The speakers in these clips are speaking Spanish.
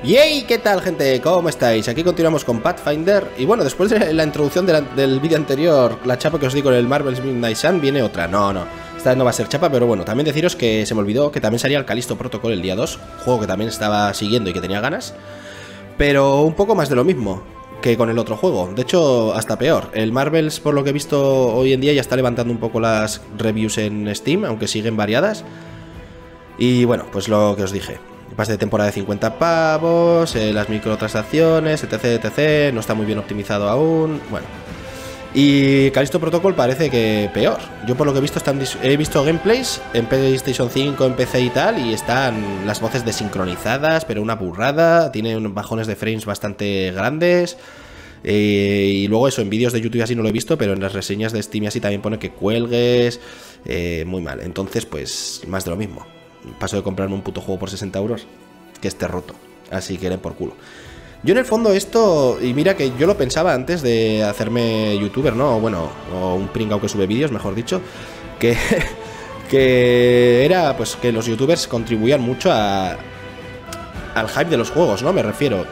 ¡Yey! ¿Qué tal, gente? ¿Cómo estáis? Aquí continuamos con Pathfinder. Y bueno, después de la introducción del vídeo anterior, la chapa que os di con el Marvel's Midnight Sun, viene otra. No. Esta vez no va a ser chapa, pero bueno, también deciros que se me olvidó que también salía el Callisto Protocol el día 2, juego que también estaba siguiendo y que tenía ganas. Pero un poco más de lo mismo que con el otro juego. De hecho, hasta peor. El Marvel's, por lo que he visto hoy en día, ya está levantando un poco las reviews en Steam, aunque siguen variadas. Y bueno, pues lo que os dije. Pase de temporada de 50 pavos, las microtransacciones, etc, no está muy bien optimizado aún. Bueno. Y Callisto Protocol parece que peor. Yo por lo que he visto he visto gameplays en PlayStation 5, en PC y tal, y están las voces desincronizadas, pero una burrada. Tiene unos bajones de frames bastante grandes. Y luego eso, en vídeos de YouTube así no lo he visto, pero en las reseñas de Steam así también pone que cuelgues. Muy mal. Entonces, pues, más de lo mismo. Paso de comprarme un puto juego por 60 euros que esté roto. Así que den por culo. Yo en el fondo esto, y mira que yo lo pensaba antes de hacerme youtuber, ¿no? Bueno, o un pringao que sube vídeos, mejor dicho, que era pues que los youtubers contribuían mucho al hype de los juegos, ¿no? Me refiero.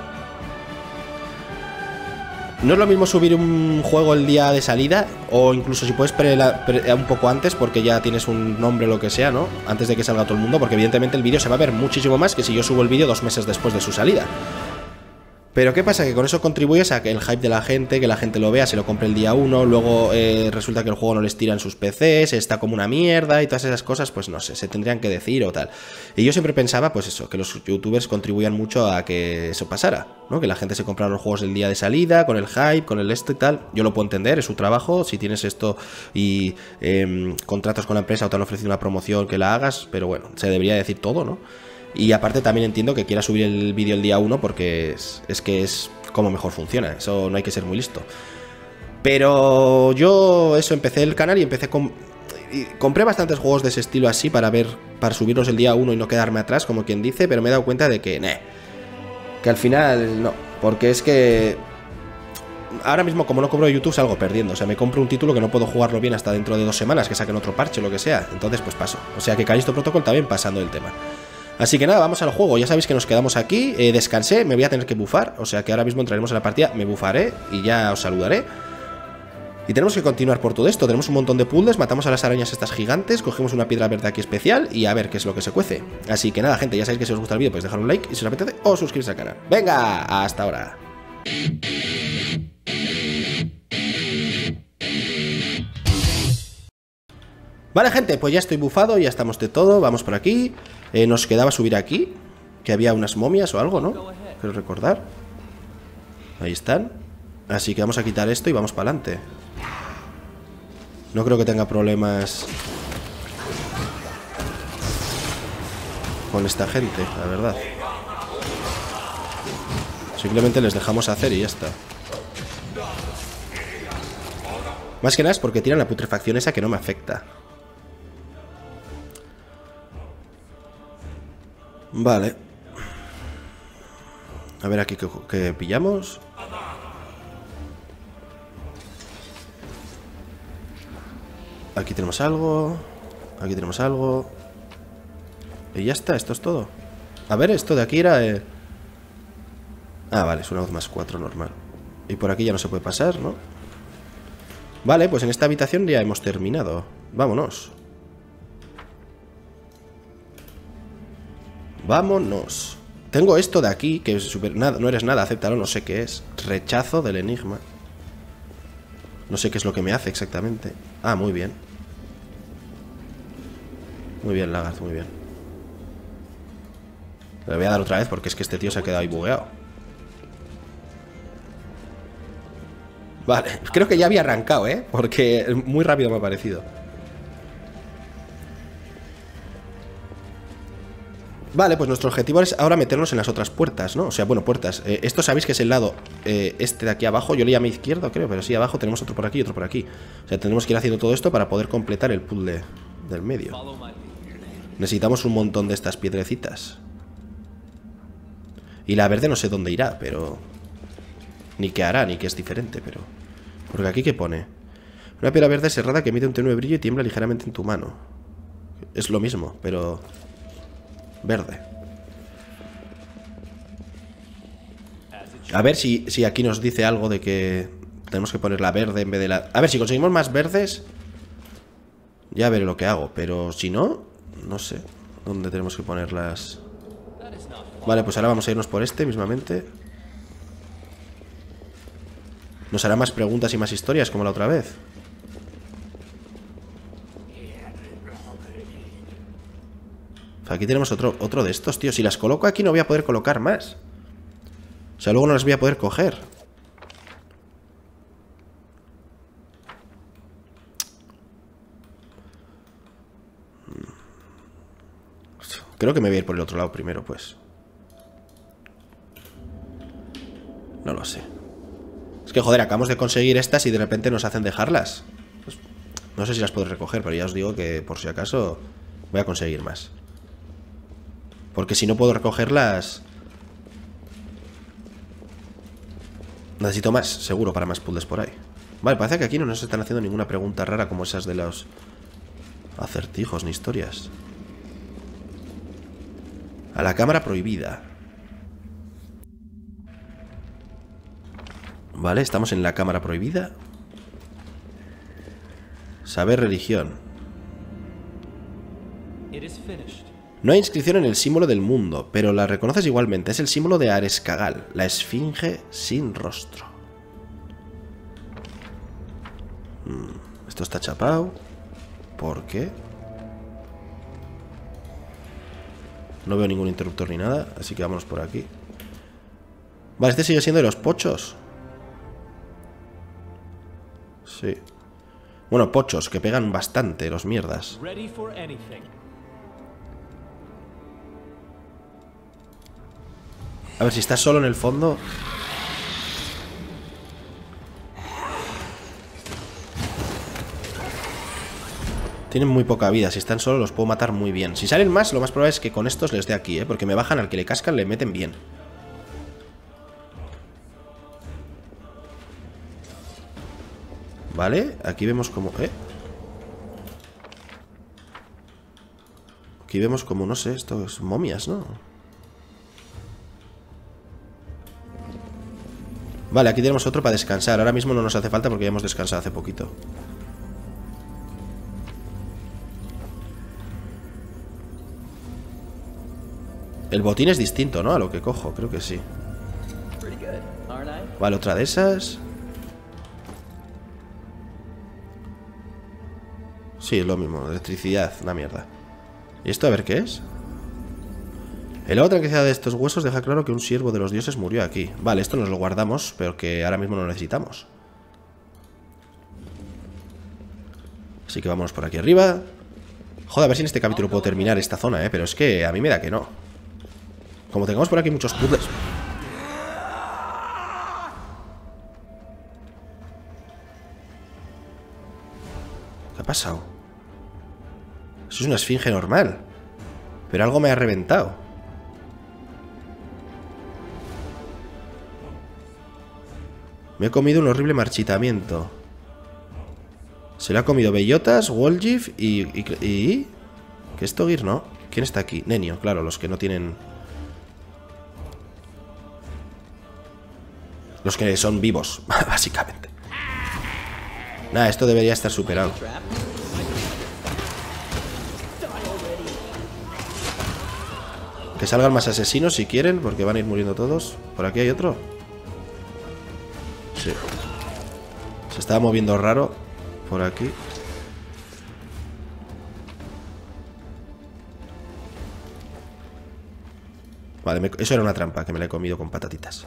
No es lo mismo subir un juego el día de salida, o incluso si puedes un poco antes, porque ya tienes un nombre o lo que sea, ¿no? Antes de que salga todo el mundo, porque evidentemente el vídeo se va a ver muchísimo más que si yo subo el vídeo 2 meses después de su salida. Pero ¿qué pasa? Que con eso contribuyes a que el hype de la gente, que la gente lo vea, se lo compre el día 1, luego resulta que el juego no les tira en sus PCs, está como una mierda y todas esas cosas, pues no sé, se tendrían que decir o tal. Y yo siempre pensaba, pues eso, que los youtubers contribuían mucho a que eso pasara, ¿no? Que la gente se comprara los juegos el día de salida, con el hype, con el esto y tal. Yo lo puedo entender, es su trabajo, si tienes esto y contratos con la empresa o te han ofrecido una promoción, que la hagas, pero bueno, se debería decir todo, ¿no? Y aparte también entiendo que quiera subir el vídeo el día 1 porque es que es como mejor funciona. Eso no hay que ser muy listo. Pero yo empecé el canal y compré bastantes juegos de ese estilo así para subirlos el día 1 y no quedarme atrás, como quien dice, pero me he dado cuenta de que al final no, porque es que ahora mismo como no cobro de YouTube salgo perdiendo. O sea, me compro un título que no puedo jugarlo bien hasta dentro de 2 semanas, que saquen otro parche o lo que sea. Entonces pues paso. O sea que Callisto Protocol también pasando el tema. Así que nada, vamos al juego. Ya sabéis que nos quedamos aquí, descansé, me voy a tener que bufar. O sea que ahora mismo entraremos en la partida, me bufaré y ya os saludaré. Y tenemos que continuar por todo esto. Tenemos un montón de puzzles, matamos a las arañas estas gigantes, cogemos una piedra verde aquí especial y a ver qué es lo que se cuece. Así que nada, gente, ya sabéis que si os gusta el vídeo podéis dejar un like y si os apetece o suscribiros al canal. ¡Venga! Hasta ahora. Vale, gente, pues ya estoy bufado, ya estamos de todo, vamos por aquí. Nos quedaba subir aquí, que había unas momias o algo, ¿no? Quiero recordar. Ahí están. Así que vamos a quitar esto y vamos para adelante. No creo que tenga problemas con esta gente, la verdad. Simplemente les dejamos hacer y ya está. Más que nada es porque tiran la putrefacción esa que no me afecta. Vale. A ver aquí que pillamos. Aquí tenemos algo. Aquí tenemos algo. Y ya está, esto es todo. A ver, esto de aquí era... Ah, vale, es una voz más 4 normal. Y por aquí ya no se puede pasar, ¿no? Vale, pues en esta habitación ya hemos terminado. Vámonos. Vámonos. Tengo esto de aquí, que es no eres nada, acéptalo, no sé qué es. Rechazo del enigma. No sé qué es lo que me hace exactamente. Ah, muy bien. Muy bien, Lagarth, muy bien. Le voy a dar otra vez porque es que este tío se ha quedado ahí bugueado. Vale, creo que ya había arrancado, porque muy rápido me ha parecido. Vale, pues nuestro objetivo es ahora meternos en las otras puertas, ¿no? O sea, bueno, puertas. Esto sabéis que es el lado este de aquí abajo. Yo le llamé izquierdo, creo, pero sí, abajo tenemos otro por aquí y otro por aquí. O sea, tenemos que ir haciendo todo esto para poder completar el puzzle del medio. Necesitamos un montón de estas piedrecitas. Y la verde no sé dónde irá, pero... Ni qué hará, ni qué es diferente, pero... Porque aquí, ¿qué pone? Una piedra verde cerrada que emite un tenue brillo y tiembla ligeramente en tu mano. Es lo mismo, pero... verde. A ver si aquí nos dice algo de que tenemos que poner la verde en vez de la... A ver, si conseguimos más verdes, ya veré lo que hago. Pero si no, no sé dónde tenemos que ponerlas. Vale, pues ahora vamos a irnos por este mismamente. Nos hará más preguntas y más historias como la otra vez. Aquí tenemos otro de estos, tío. Si las coloco aquí no voy a poder colocar más. O sea, luego no las voy a poder coger. Creo que me voy a ir por el otro lado primero, pues. No lo sé. Es que, joder, acabamos de conseguir estas y de repente nos hacen dejarlas. Pues, no sé si las puedo recoger, pero ya os digo que por si acaso voy a conseguir más. Porque si no puedo recogerlas, necesito más, seguro, para más puzzles por ahí. Vale, parece que aquí no nos están haciendo ninguna pregunta rara como esas de los acertijos ni historias. A la cámara prohibida. Vale, estamos en la cámara prohibida. Saber religión. No hay inscripción en el símbolo del mundo, pero la reconoces igualmente. Es el símbolo de Ares-Cagal, la esfinge sin rostro. Esto está chapado. ¿Por qué? No veo ningún interruptor ni nada, así que vámonos por aquí. Vale, este sigue siendo de los pochos. Sí. Bueno, pochos, que pegan bastante los mierdas. A ver, si estás solo en el fondo. Tienen muy poca vida. Si están solos los puedo matar muy bien. Si salen más, lo más probable es que con estos les dé aquí, ¿eh? Porque me bajan al que le cascan, le meten bien. Vale, aquí vemos como... Aquí vemos como, no sé, esto es momias, ¿no? Vale, aquí tenemos otro para descansar. Ahora mismo no nos hace falta porque ya hemos descansado hace poquito. El botín es distinto, ¿no? A lo que cojo, creo que sí. Vale, otra de esas. Sí, es lo mismo, electricidad, una mierda. ¿Y esto a ver qué es? El agua tranquilizada de estos huesos deja claro que un siervo de los dioses murió aquí. Vale, esto nos lo guardamos, pero que ahora mismo no lo necesitamos. Así que vámonos por aquí arriba. Joder, a ver si en este capítulo puedo terminar esta zona, pero es que a mí me da que no. Como tengamos por aquí muchos puzzles. ¿Qué ha pasado? Eso es una esfinge normal. Pero algo me ha reventado. Me he comido un horrible marchitamiento. Se le ha comido bellotas, Wolgif y... ¿Qué es Togir? No. ¿Quién está aquí? Nenio, claro, los que no tienen... Los que son vivos, básicamente. Nada, esto debería estar superado. Que salgan más asesinos si quieren, porque van a ir muriendo todos. ¿Por aquí hay otro? Sí. Se estaba moviendo raro. Por aquí. Vale, eso era una trampa que me la he comido con patatitas.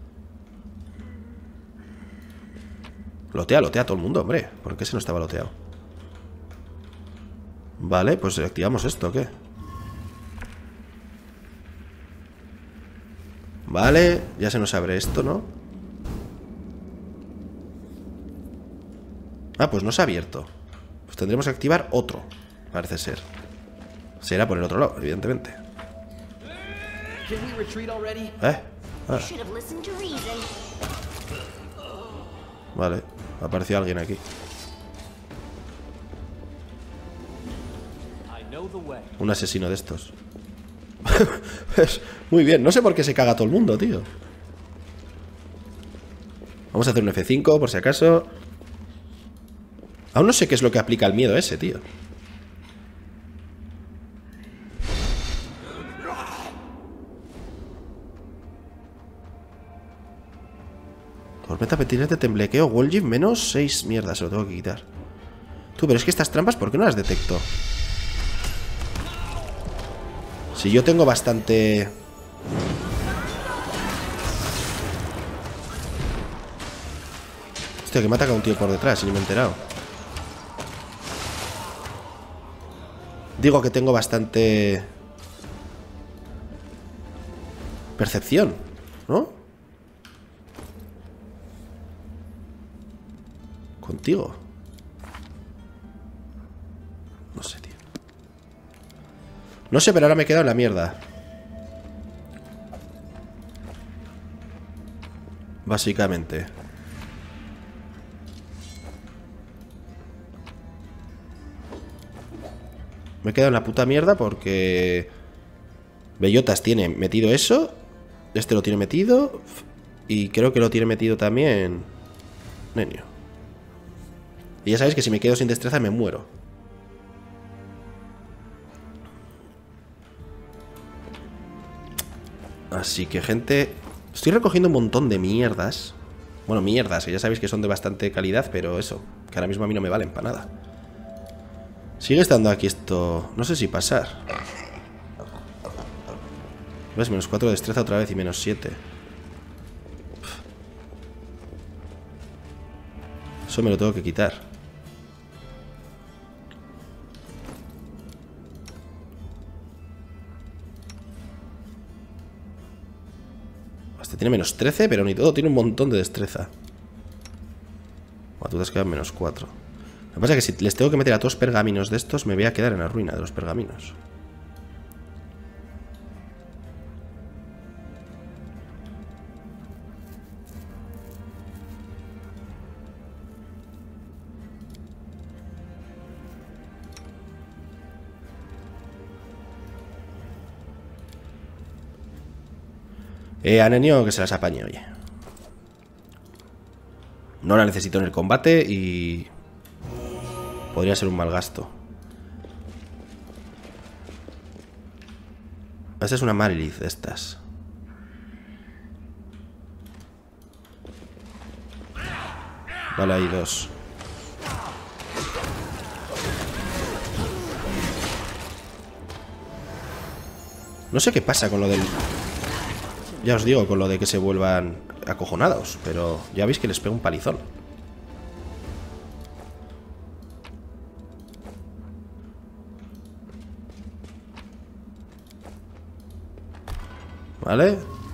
Lotea todo el mundo, hombre. ¿Por qué se no estaba loteado? Vale, pues activamos esto, ¿o qué? Vale, ya se nos abre esto, ¿no? Ah, pues no se ha abierto. Pues tendremos que activar otro, parece ser. Será por el otro lado, evidentemente. Vale, apareció alguien aquí. Un asesino de estos. Pues, muy bien, no sé por qué se caga todo el mundo, tío. Vamos a hacer un F5 por si acaso. Aún no sé qué es lo que aplica el miedo ese, tío. Tormenta pertinente, temblequeo, Wallgift menos 6. Mierda, se lo tengo que quitar. Tú, pero es que estas trampas, ¿por qué no las detecto? Si yo tengo bastante... Hostia, que me ha atacado un tío por detrás y ni me he enterado. Digo que tengo bastante... percepción, ¿no? Contigo. No sé, tío. No sé, pero ahora me he quedado en la mierda. Básicamente. Me he quedado en la puta mierda porque... Bellotas tiene metido eso. Este lo tiene metido. Y creo que lo tiene metido también Nenio. Y ya sabéis que si me quedo sin destreza me muero. Así que, gente, estoy recogiendo un montón de mierdas. Bueno, mierdas, que ya sabéis que son de bastante calidad, pero eso, que ahora mismo a mí no me valen para nada. Sigue estando aquí esto... No sé si pasar. ¿Ves? Menos 4 de destreza otra vez y menos 7. Eso me lo tengo que quitar. Este tiene menos 13, pero ni todo tiene un montón de destreza. Tú te has quedado en menos 4. Lo que pasa es que si les tengo que meter a todos pergaminos de estos, me voy a quedar en la ruina de los pergaminos. A Nenio que se las apañe, oye. No la necesito en el combate y... podría ser un mal gasto. Esta es una Marilith de estas. Vale, hay 2. No sé qué pasa con lo del... Ya os digo, con lo de que se vuelvan acojonados, pero ya veis que les pega un palizón. ¿Vale?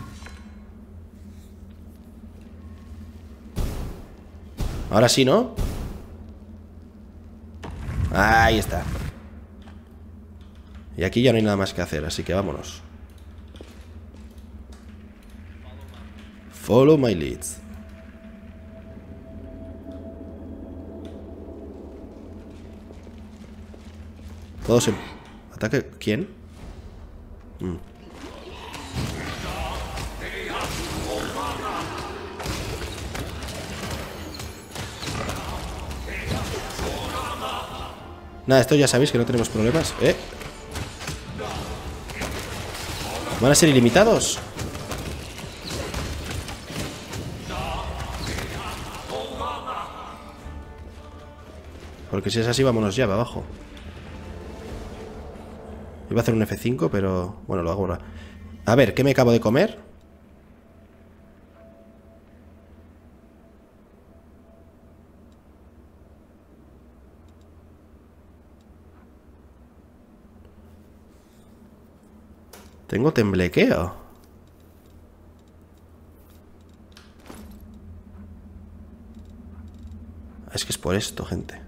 Ahora sí, ¿no? Ahí está. Y aquí ya no hay nada más que hacer, así que vámonos. Follow my leads. Todos en... ¿Ataque? ¿Quién? Nada, esto ya sabéis que no tenemos problemas. ¿Van a ser ilimitados? Porque si es así, vámonos ya, para abajo. Iba a hacer un F5, pero... bueno, lo hago ahora. A ver, ¿qué me acabo de comer? Tengo temblequeo. Es que es por esto, gente.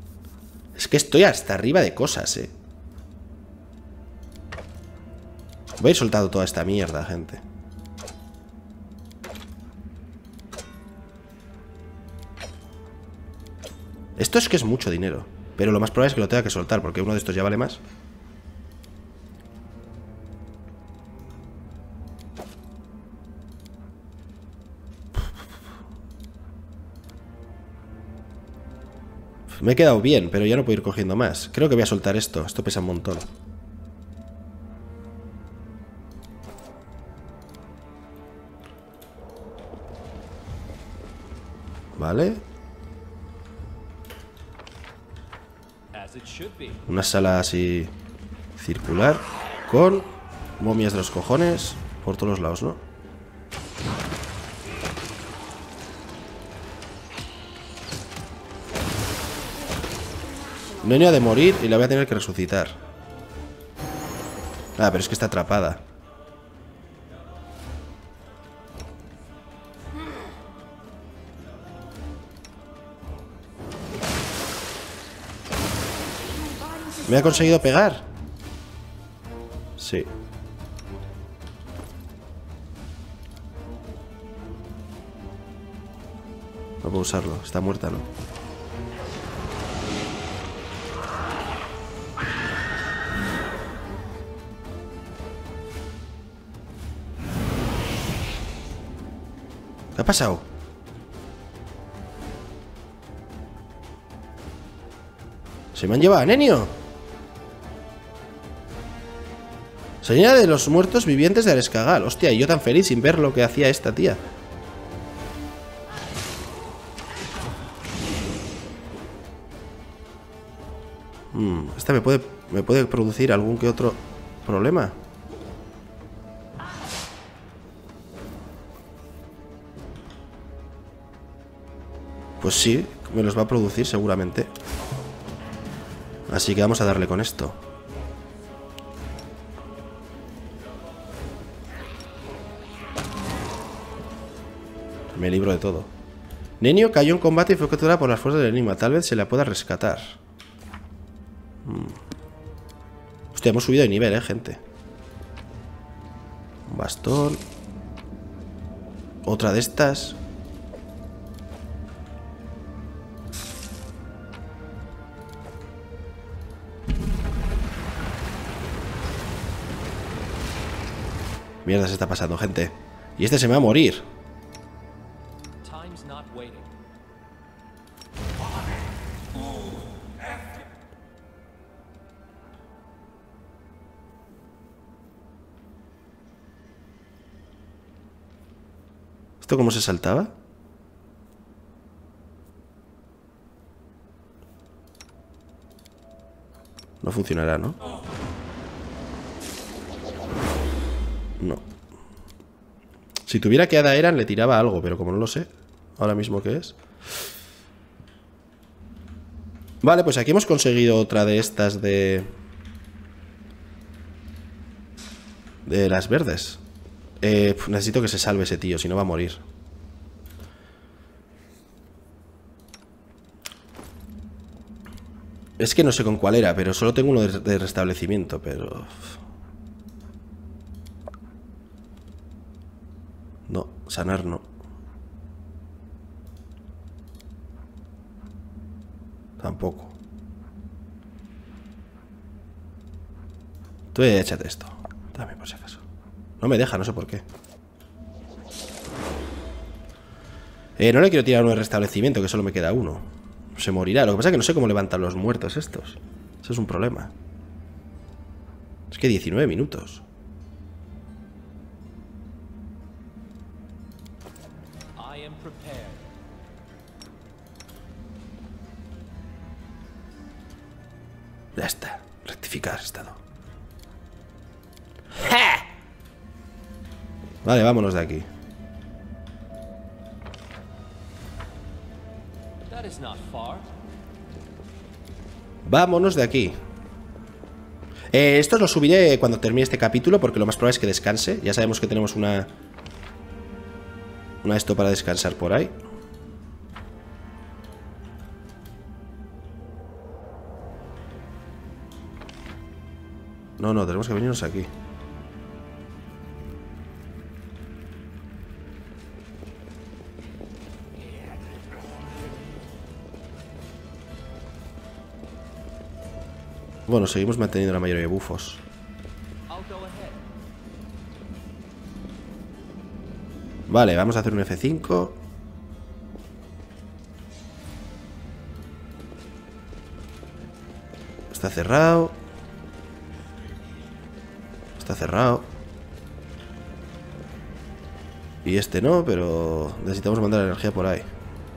Es que estoy hasta arriba de cosas, Voy a ir soltando toda esta mierda, gente. Esto es que es mucho dinero. Pero lo más probable es que lo tenga que soltar, porque uno de estos ya vale más. Me he quedado bien, pero ya no puedo ir cogiendo más. Creo que voy a soltar esto. Esto pesa un montón. Vale. Una sala así circular con momias de los cojones por todos los lados, ¿no? Nenia ha de morir y la voy a tener que resucitar. Ah, pero es que está atrapada. ¿Me ha conseguido pegar? Sí. No puedo usarlo, está muerta, ¿no? ¿Qué ha pasado? Se me han llevado a Nenio. Señora de los muertos vivientes de Arescagal. Hostia, y yo tan feliz sin ver lo que hacía esta tía. Esta me puede producir algún que otro problema. Pues sí, me los va a producir seguramente. Así que vamos a darle con esto. Me libro de todo. Nenio cayó en combate y fue capturada por las fuerzas del enigma. Tal vez se la pueda rescatar. Hostia, hemos subido de nivel, gente. Un bastón. Otra de estas. Mierda se está pasando, gente. Y este se me va a morir. ¿Esto cómo se saltaba? No funcionará, ¿no? No. Si tuviera que Ada Eran le tiraba algo, pero como no lo sé ahora mismo qué es. Vale, pues aquí hemos conseguido otra de estas de las verdes. Necesito que se salve ese tío, si no va a morir. Es que no sé con cuál era, pero solo tengo uno de restablecimiento, pero... No, sanar no. Tampoco. Tú échate esto. Dame por si acaso. No me deja, no sé por qué. No le quiero tirar uno de restablecimiento, que solo me queda uno. Se morirá. Lo que pasa es que no sé cómo levantan los muertos estos. Eso es un problema. Es que 19 minutos. Ya está. Rectificar estado. ¡Ja! Vale, vámonos de aquí. Vámonos de aquí. Esto lo subiré cuando termine este capítulo, porque lo más probable es que descanse. Ya sabemos que tenemos una esto para descansar por ahí. No, tenemos que venirnos aquí. Bueno, seguimos manteniendo la mayoría de bufos. Vale, vamos a hacer un F5. Está cerrado. Está cerrado. Y este no, pero necesitamos mandar energía por ahí.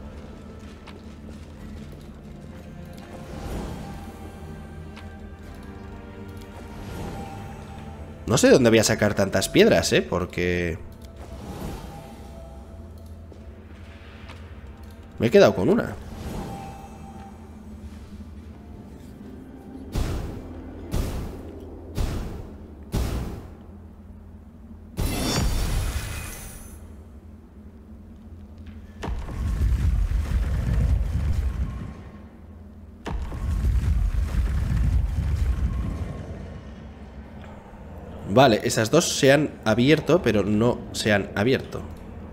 No sé de dónde voy a sacar tantas piedras, porque... me he quedado con una. Vale, esas dos se han abierto, pero no se han abierto.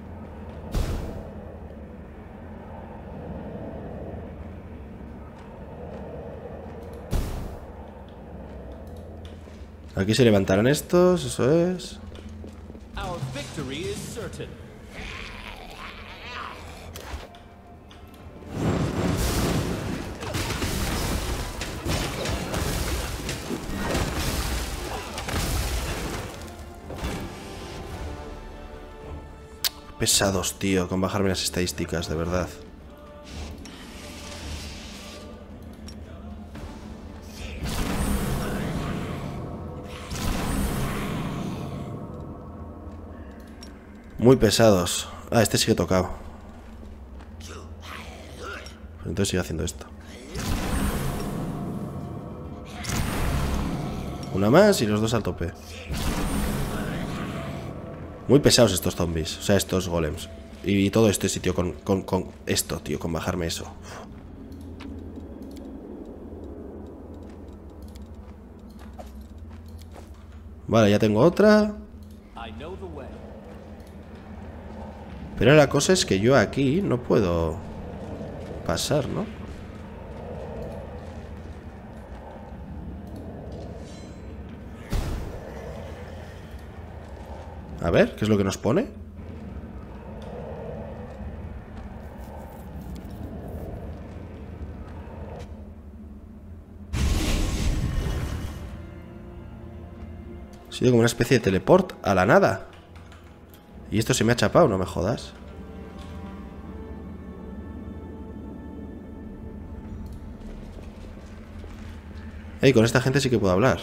Aquí se levantarán estos, eso es. Pesados, tío, con bajarme las estadísticas, de verdad. Muy pesados. Ah, este sigue tocado. Entonces sigue haciendo esto. Una más y los dos al tope. Muy pesados estos zombies. O sea, estos golems. Y todo este sitio con esto, tío, con bajarme eso. Vale, ya tengo otra. Pero la cosa es que yo aquí no puedo pasar, ¿no? A ver, ¿qué es lo que nos pone? Ha sido como una especie de teleport a la nada. Y esto se me ha chapado, no me jodas. Ey, con esta gente sí que puedo hablar.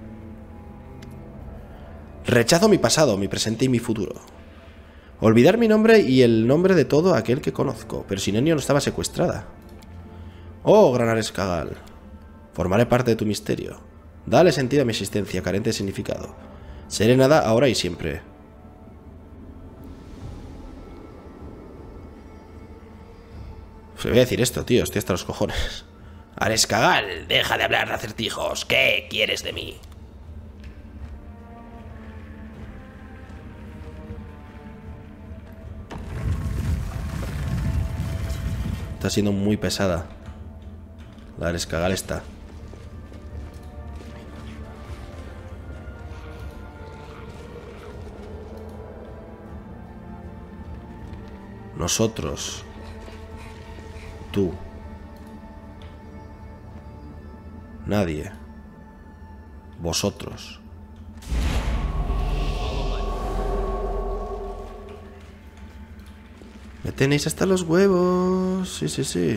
Rechazo mi pasado, mi presente y mi futuro. Olvidar mi nombre y el nombre de todo aquel que conozco. Pero Sinenio no estaba secuestrada. Oh, gran Arescagal. Formaré parte de tu misterio. Dale sentido a mi existencia, carente de significado. Seré nada ahora y siempre. Se voy a decir esto, tío. Estoy hasta los cojones. Arescagal, deja de hablar de acertijos. ¿Qué quieres de mí? Está siendo muy pesada. La Arescagal está. Nosotros. Tú. Nadie. Vosotros. Me tenéis hasta los huevos. Sí, sí, sí.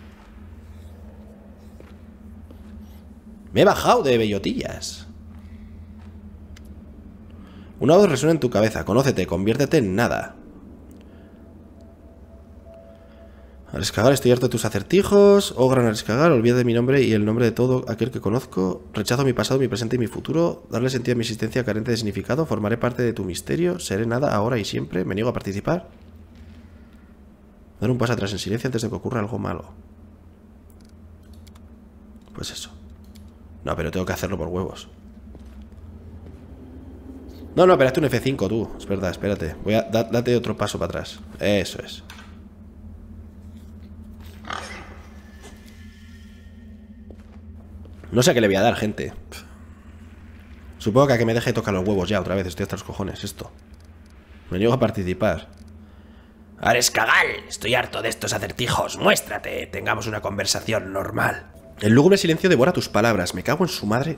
Me he bajado de bellotillas. Una voz resuena en tu cabeza. Conócete, conviértete en nada. Arescagal, estoy harto de tus acertijos. Oh, gran Arescagal, olvida de mi nombre y el nombre de todo aquel que conozco. Rechazo mi pasado, mi presente y mi futuro. Darle sentido a mi existencia carente de significado. Formaré parte de tu misterio. Seré nada ahora y siempre. Me niego a participar. Dar un paso atrás en silencio antes de que ocurra algo malo. Pues eso. No, pero tengo que hacerlo por huevos. No, no, espérate un F5 tú. Es verdad, espérate. Voy a date otro paso para atrás. Eso es. No sé a qué le voy a dar, gente. Supongo que a que me deje tocar los huevos ya otra vez. Estoy hasta los cojones, esto. Me niego a participar. Arescagal, estoy harto de estos acertijos. Muéstrate, tengamos una conversación normal. El lúgubre silencio devora tus palabras. Me cago en su madre.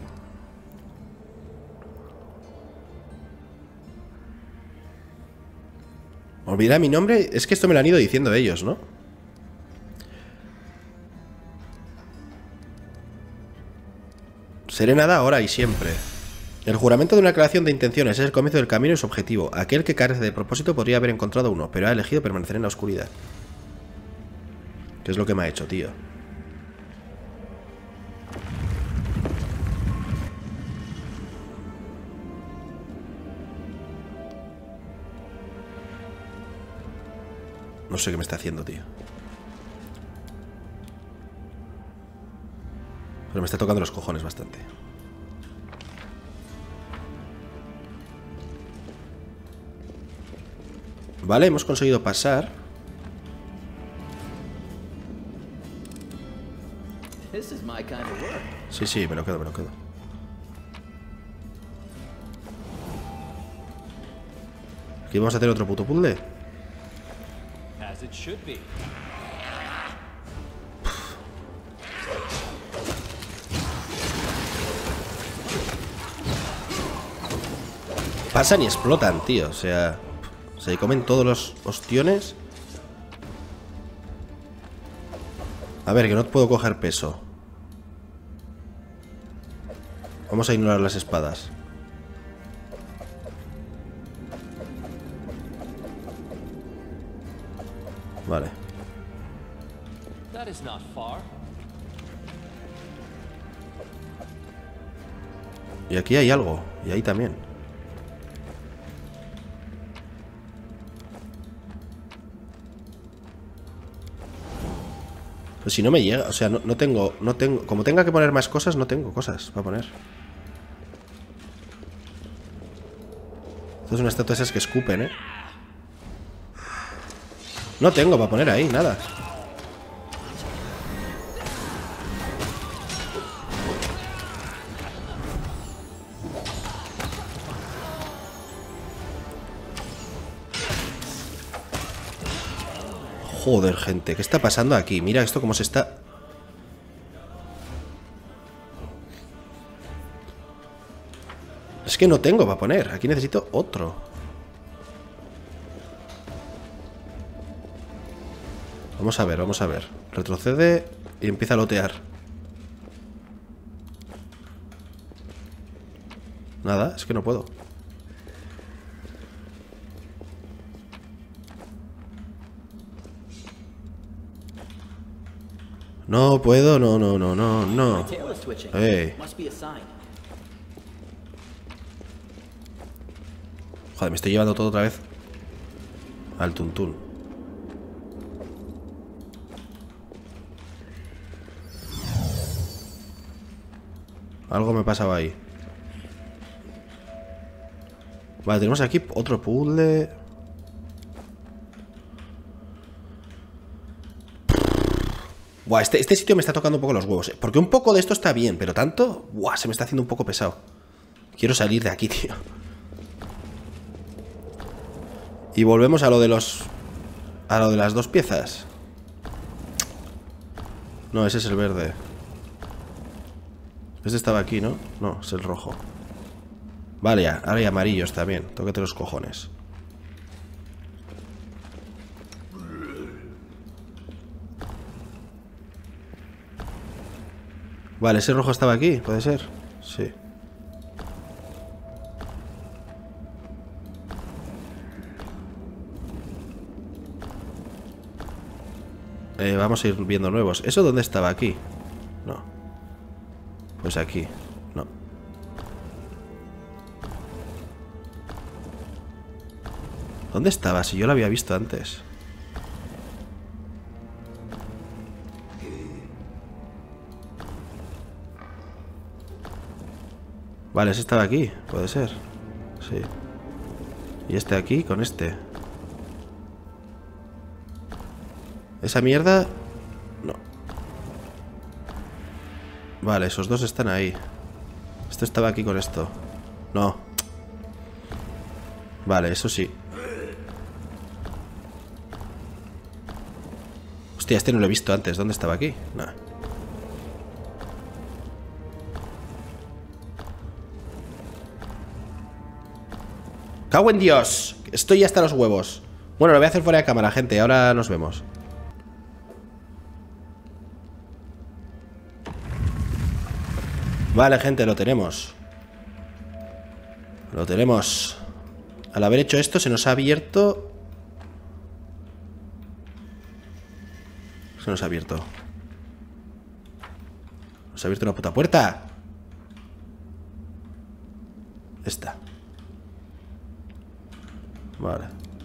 Olvidar mi nombre. Es que esto me lo han ido diciendo ellos, ¿no? Seré nada ahora y siempre. El juramento de una declaración de intenciones es el comienzo del camino y su objetivo. Aquel que carece de propósito podría haber encontrado uno, pero ha elegido permanecer en la oscuridad. ¿Qué es lo que me ha hecho, tío? No sé qué me está haciendo, tío. Pero me está tocando los cojones bastante. Vale, hemos conseguido pasar. Sí, sí, me lo quedo, me lo quedo. Aquí vamos a hacer otro puto puzzle. Pasan y explotan, tío. O sea, se comen todos los ostiones. A ver, que no puedo coger peso. Vamos a ignorar las espadas. Vale. Y aquí hay algo. Y ahí también. Pues si no me llega, o sea, no tengo. Como tenga que poner más cosas, no tengo cosas para poner. Esto es una estatua esas que escupen, ¿eh? No tengo para poner ahí, nada. Joder, gente, ¿qué está pasando aquí? Mira esto cómo se está... Es que no tengo para poner. Aquí necesito otro. Vamos a ver, vamos a ver. Retrocede y empieza a lotear. Nada, es que no puedo. No puedo, no. Hey. Joder, me estoy llevando todo otra vez al tuntún. Algo me pasaba ahí. Vale, tenemos aquí otro puzzle. Buah, este sitio me está tocando un poco los huevos, ¿eh? Porque un poco de esto está bien, pero tanto... Buah, se me está haciendo un poco pesado. Quiero salir de aquí, tío. Y volvemos a lo de los... A lo de las dos piezas. No, ese es el verde. Este estaba aquí, ¿no? No, es el rojo. Vale, ya, ahora hay amarillos también. Tócate los cojones. Vale, ese rojo estaba aquí, ¿puede ser? Sí. Vamos a ir viendo nuevos. ¿Eso dónde estaba? Aquí. No. Pues aquí. No. ¿Dónde estaba? Si yo lo había visto antes. Vale, ese estaba aquí. Puede ser. Sí. Y este aquí con este. Esa mierda... No. Vale, esos dos están ahí. Esto estaba aquí con esto. No. Vale, eso sí. Hostia, este no lo he visto antes. ¿Dónde estaba aquí? No. ¡Cago en Dios! Estoy hasta los huevos. Bueno, lo voy a hacer fuera de cámara, gente. Ahora nos vemos. Vale, gente, lo tenemos. Lo tenemos. Al haber hecho esto se nos ha abierto... Se nos ha abierto. Nos ha abierto una puta puerta. Esta. Vale.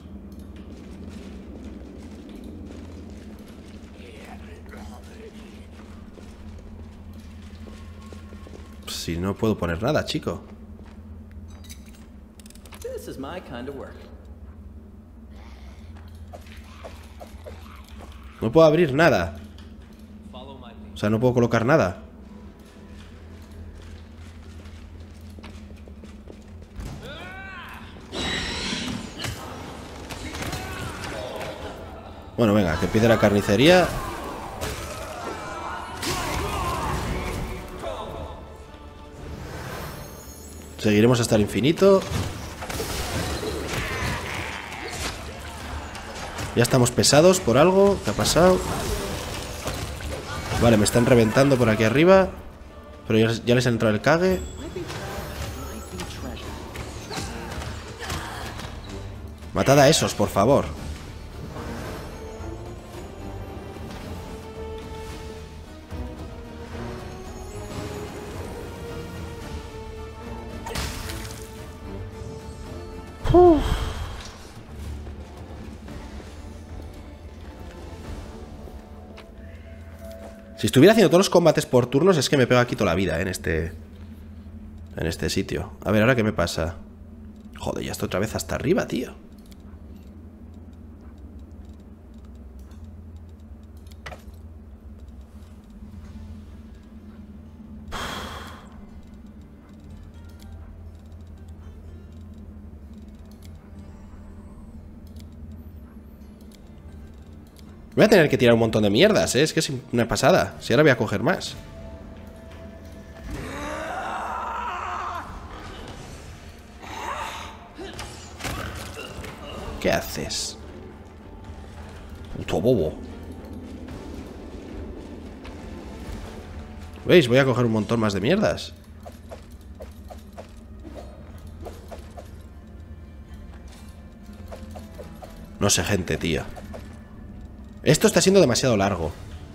Si no puedo poner nada, chico. No puedo abrir nada. O sea, no puedo colocar nada. Bueno, venga, que empiece la carnicería. Seguiremos hasta el infinito. Ya estamos pesados por algo. ¿Qué ha pasado? Vale, me están reventando por aquí arriba. Pero ya les ha entrado el cague. Matad a esos, por favor. Si estuviera haciendo todos los combates por turnos, es que me pego aquí toda la vida, en este sitio. A ver, ¿ahora qué me pasa? Joder, ya estoy otra vez hasta arriba, tío. Voy a tener que tirar un montón de mierdas, ¿eh? Es que es una pasada. Si ahora voy a coger más. ¿Qué haces? Puto bobo. ¿Veis? Voy a coger un montón más de mierdas. No sé, gente, tío. Esto está siendo demasiado largo.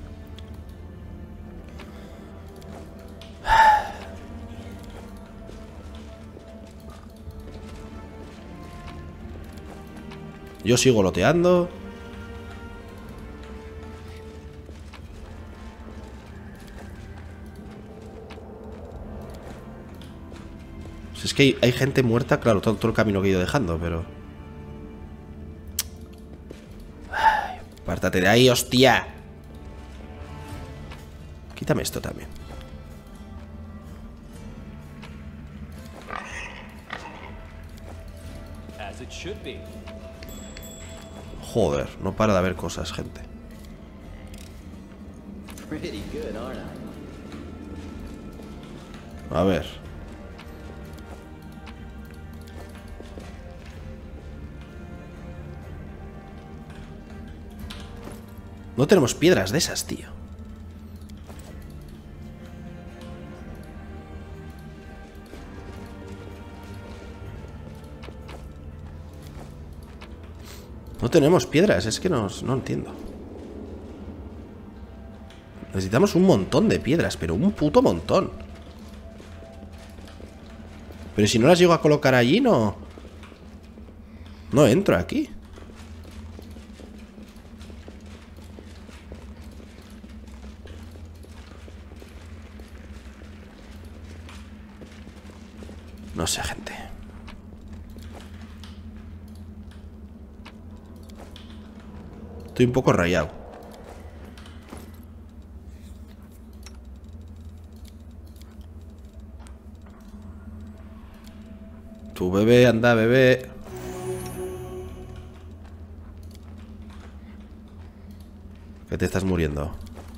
Yo sigo loteando. Si es que hay gente muerta, claro, todo el camino que he ido dejando, pero... Apártate de ahí, hostia. Quítame esto también. Joder, no para de haber cosas, gente. A ver. No tenemos piedras de esas, tío. No tenemos piedras, es que no entiendo. Necesitamos un montón de piedras, pero un puto montón. Pero si no las llego a colocar allí, no entro aquí. No sé, gente. Estoy un poco rayado. Tu bebé, anda, bebé. Que te estás muriendo.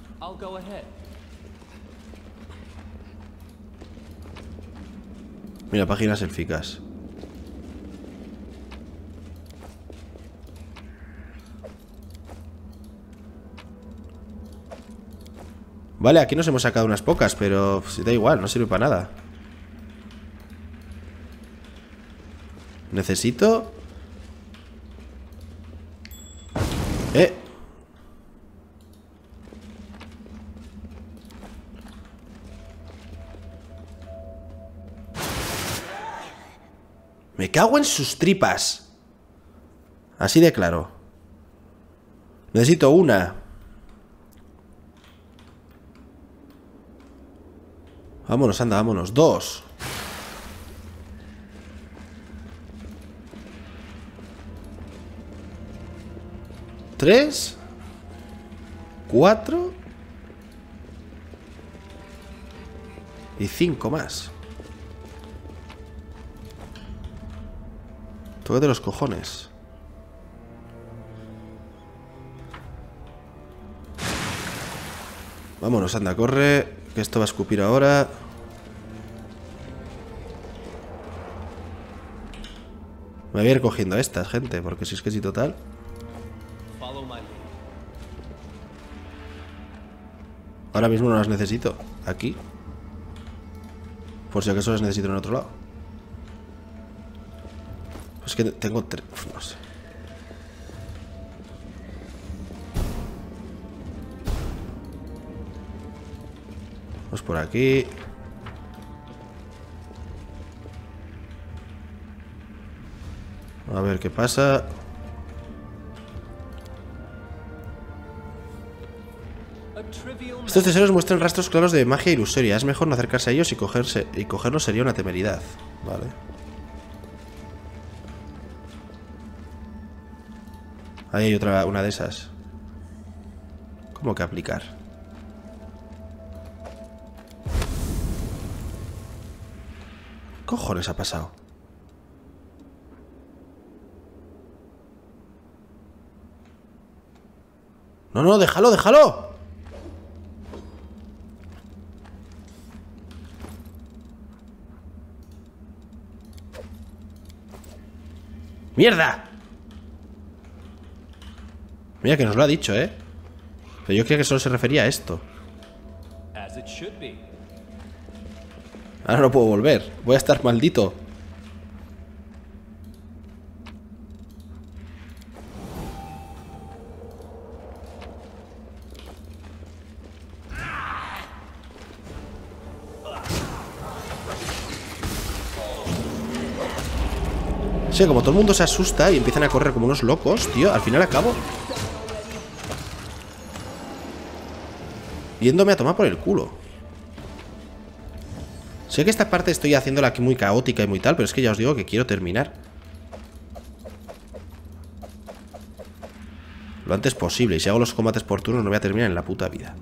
Mira, páginas élficas. Vale, aquí nos hemos sacado unas pocas, pero da igual, no sirve para nada. Necesito... Me cago en sus tripas. Así de claro. Necesito una. Vámonos, anda, vámonos. 2. 3. 4. Y 5 más. Tócate los cojones. Vámonos, anda, corre. Que esto va a escupir ahora. Me voy a ir cogiendo a estas, gente. Porque si es que sí, total. Ahora mismo no las necesito. Aquí. Por si acaso las necesito en otro lado. Es que tengo 3. No sé. Vamos por aquí. A ver qué pasa. Estos tesoros muestran rastros claros de magia ilusoria. Es mejor no acercarse a ellos y cogerlos sería una temeridad. Vale. Ahí hay otra, una de esas. ¿Cómo que aplicar? ¿Qué cojones ha pasado? No, no, déjalo, déjalo. ¡Mierda! Mira que nos lo ha dicho, ¿eh? Pero yo creía que solo se refería a esto. Ahora no puedo volver. Voy a estar maldito. Sí, como todo el mundo se asusta y empiezan a correr como unos locos, tío, al final acabo yéndome a tomar por el culo. Sé que esta parte estoy haciéndola aquí muy caótica y muy tal, pero es que ya os digo que quiero terminar lo antes posible. Y si hago los combates por turnos no voy a terminar en la puta vida.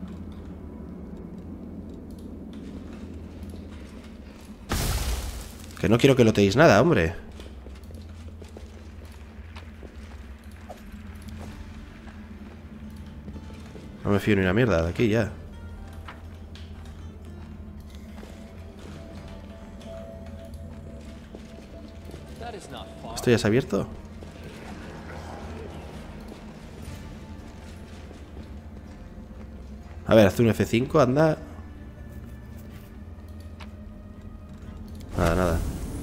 Que no quiero que loteéis nada, hombre. No me fío ni una mierda de aquí ya. ¿Esto ya se ha abierto? A ver, hace un F5, anda. Nada, nada.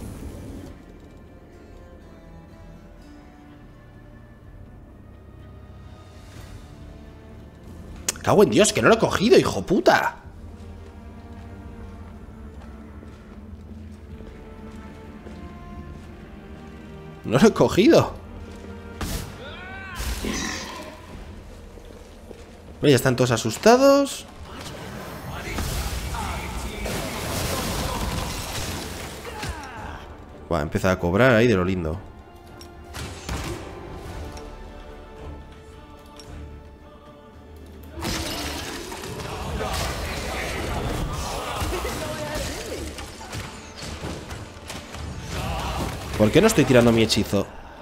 ¡Cago en Dios, que no lo he cogido, hijo puta! No lo he cogido. Ya están todos asustados. Buah, empieza a cobrar ahí de lo lindo. ¿Por qué no estoy tirando mi hechizo?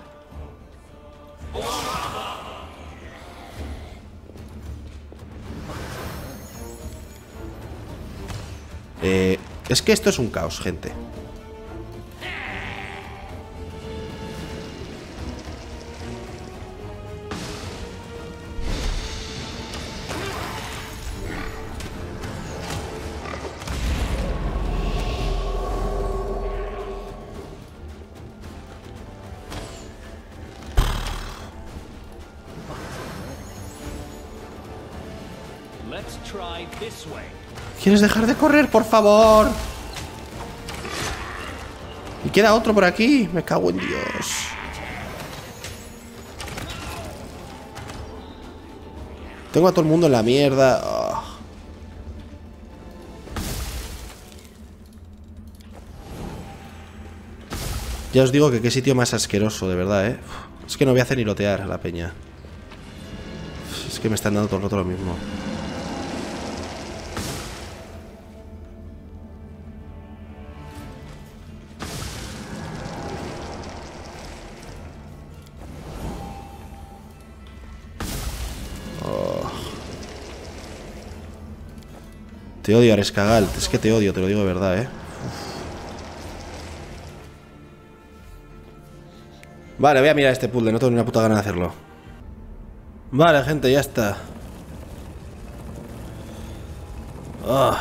Es que esto es un caos, gente. ¿Quieres dejar de correr, por favor? Y queda otro por aquí. Me cago en Dios. Tengo a todo el mundo en la mierda. Oh. Ya os digo que qué sitio más asqueroso, de verdad, ¿eh? Es que no voy a hacer ni lotear a la peña. Es que me están dando todo el rato lo mismo. Te odio, Arescagal. Es que te odio, te lo digo de verdad, ¿eh? Vale, voy a mirar este puzzle. No tengo ni una puta gana de hacerlo. Vale, gente, ya está. Oh.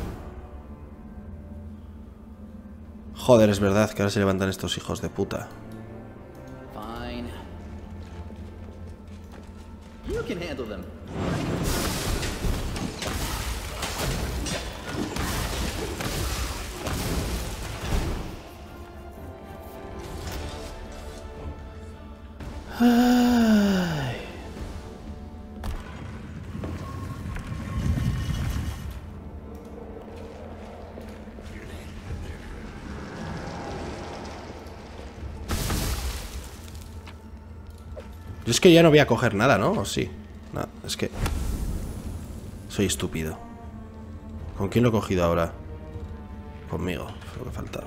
Joder, es verdad que ahora se levantan estos hijos de puta. Fine. You can handle them. Ay. Yo es que ya no voy a coger nada, ¿no? ¿O sí? No, es que... soy estúpido. ¿Con quién lo he cogido ahora? Conmigo, es lo que faltaba.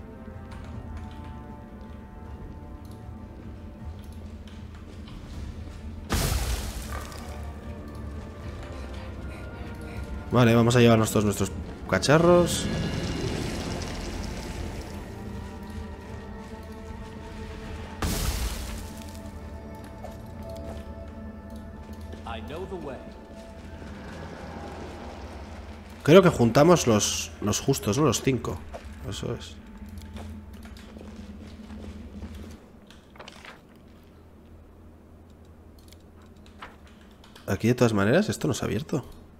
Vale, vamos a llevarnos todos nuestros cacharros. Creo que juntamos los justos, ¿no? Los 5. Eso es. Aquí de todas maneras esto no se ha abierto.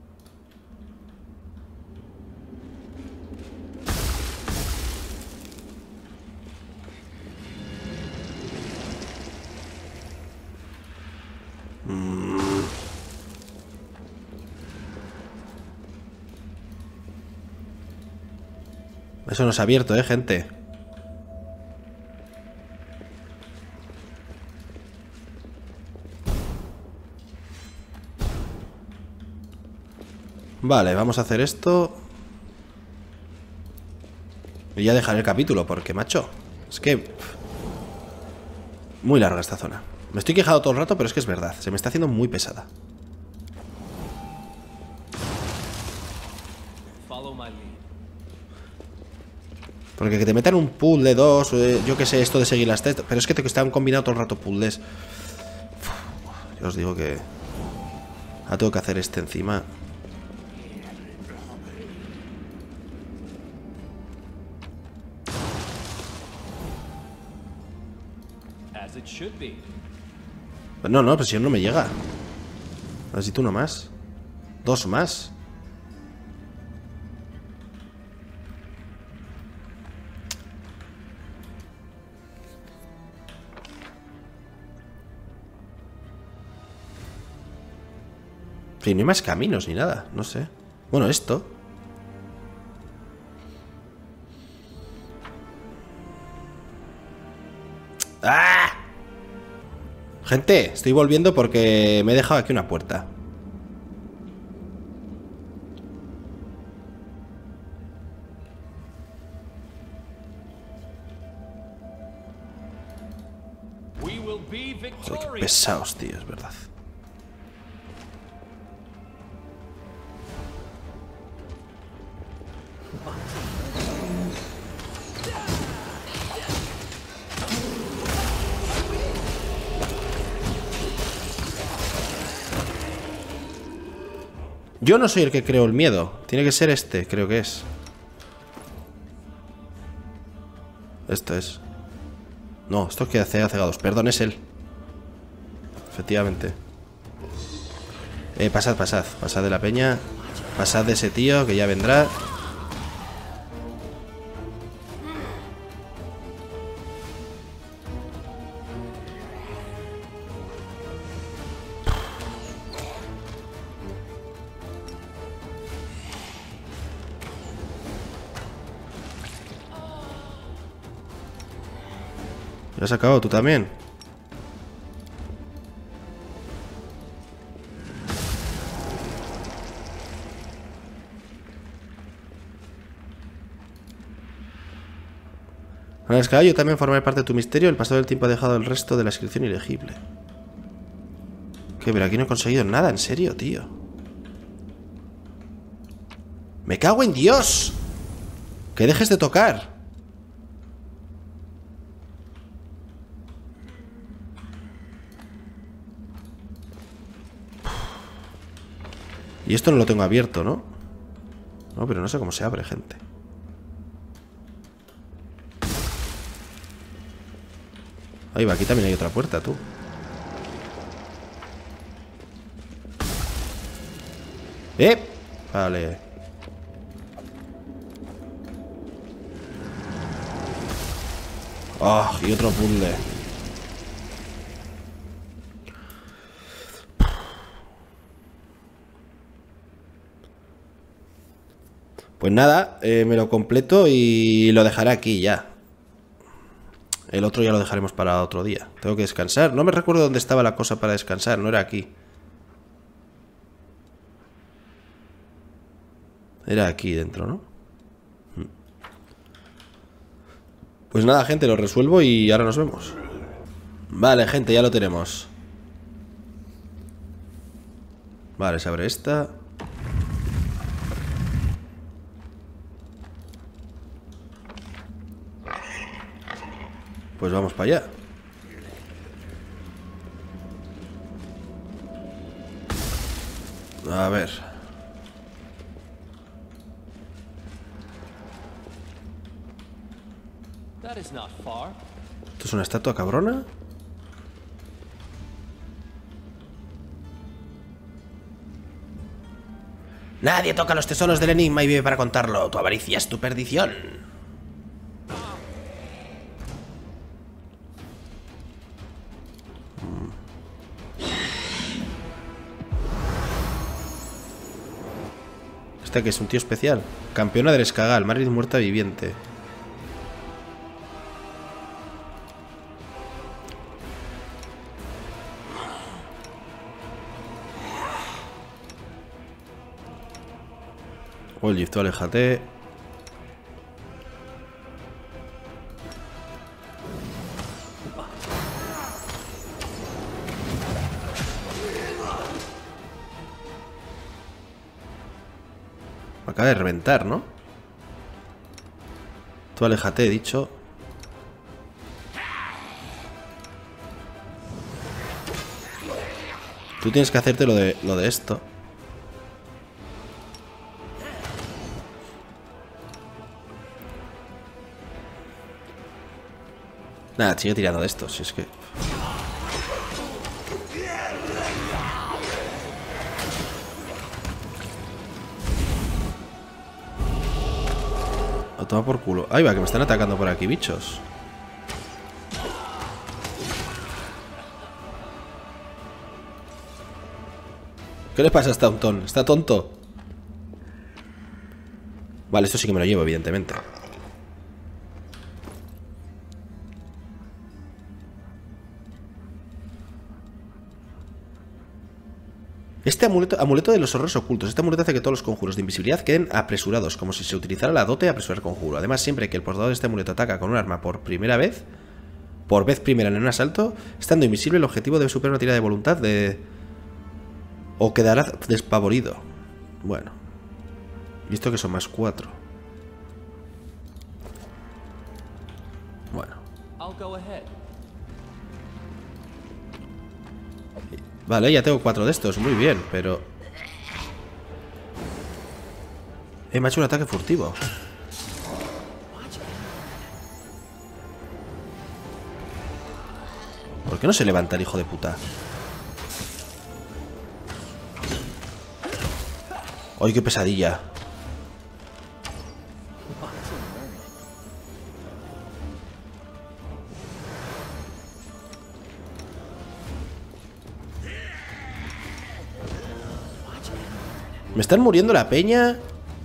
Eso no se ha abierto, gente. Vale, vamos a hacer esto. Y ya dejaré el capítulo, porque, macho, es que... muy larga esta zona. Me estoy quejando todo el rato, pero es que es verdad. Se me está haciendo muy pesada. Porque que te metan un puzzle de 2, yo que sé, esto de seguir las test. Pero es que te están combinando todo el rato puzzles. Yo os digo que... ahora tengo que hacer este encima. No, no, pues si no me llega. Necesito uno más. 2 más. Sí, no hay más caminos ni nada, no sé. Bueno, esto. ¡Ah! Gente, estoy volviendo porque me he dejado aquí una puerta. Joder, qué pesados, tío, es verdad. Yo no soy el que creo el miedo. Tiene que ser este, creo que es. Esto es. No, esto es que hace cegados. Perdón, es él. Efectivamente. Pasad, pasad. Pasad de la peña. Pasad de ese tío que ya vendrá. ¿Lo has acabado tú también? Ahora es que yo también formaré parte de tu misterio. El paso del tiempo ha dejado el resto de la inscripción ilegible. ¿Qué? Pero aquí no he conseguido nada, en serio, tío. ¡Me cago en Dios! ¡Que dejes de tocar! Y esto no lo tengo abierto, ¿no? No, pero no sé cómo se abre, gente. Ahí va, aquí también hay otra puerta, tú. Vale. Oh, y otro puzzle. Pues nada, me lo completo y lo dejaré aquí ya. El otro ya lo dejaremos para otro día. Tengo que descansar. No me recuerdo dónde estaba la cosa para descansar. No era aquí. Era aquí dentro, ¿no? Pues nada, gente, lo resuelvo y ahora nos vemos. Vale, gente, ya lo tenemos. Vale, se abre esta. Pues vamos para allá. A ver. ¿Esto es una estatua cabrona? Nadie toca los tesoros del enigma y vive para contarlo. Tu avaricia es tu perdición. Este que es un tío especial. Campeona del Escagal, Marilyn muerta viviente. Oye, tú aléjate. Me acaba de reventar, ¿no? Tú aléjate, he dicho. Tú tienes que hacerte lo de esto. Nada, sigue tirando de esto, si es que... Lo toma por culo. Ahí va, que me están atacando por aquí, bichos. ¿Qué le pasa a Staunton? ¿Está tonto? Vale, esto sí que me lo llevo, evidentemente. Este amuleto de los horrores ocultos. Este amuleto hace que todos los conjuros de invisibilidad queden apresurados, como si se utilizara la dote de apresurar conjuro. Además, siempre que el portador de este amuleto ataca con un arma por primera vez, por vez primera en un asalto. Estando invisible, el objetivo debe superar una tirada de voluntad o quedará despavorido. Bueno. Visto que son más 4. Bueno. Vale, ya tengo 4 de estos. Muy bien, pero... me ha hecho un ataque furtivo. ¿Por qué no se levanta el hijo de puta? ¡Ay, qué pesadilla! Me están muriendo la peña.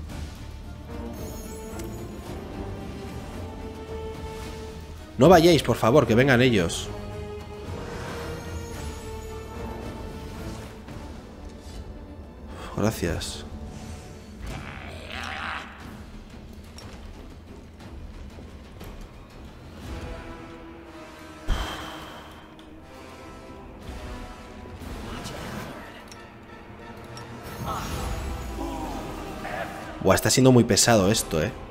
No vayáis, por favor, que vengan ellos. Gracias. Buah, está siendo muy pesado esto, ¿eh?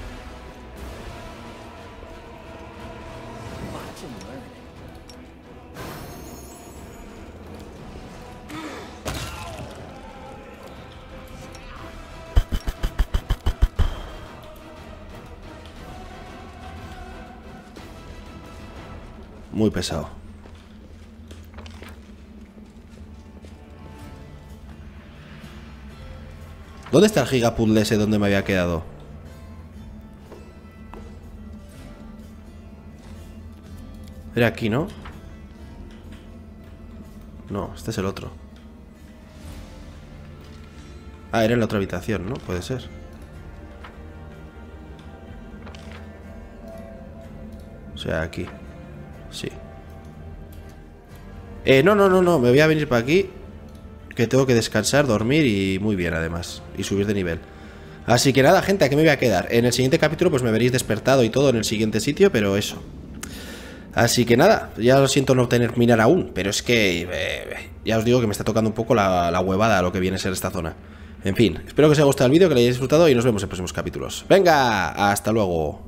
Muy pesado. ¿Dónde está el gigapuzzle ese donde me había quedado? Era aquí, ¿no? No, este es el otro. Ah, era en la otra habitación, ¿no? Puede ser. O sea, aquí. Sí. No, me voy a venir para aquí, que tengo que descansar, dormir y muy bien además. Y subir de nivel. Así que nada, gente, aquí me voy a quedar. En el siguiente capítulo pues me veréis despertado y todo en el siguiente sitio, pero eso. Así que nada, ya lo siento no terminar aún, pero es que ya os digo que me está tocando un poco la huevada lo que viene a ser esta zona. En fin, espero que os haya gustado el vídeo, que lo hayáis disfrutado y nos vemos en próximos capítulos. ¡Venga! ¡Hasta luego!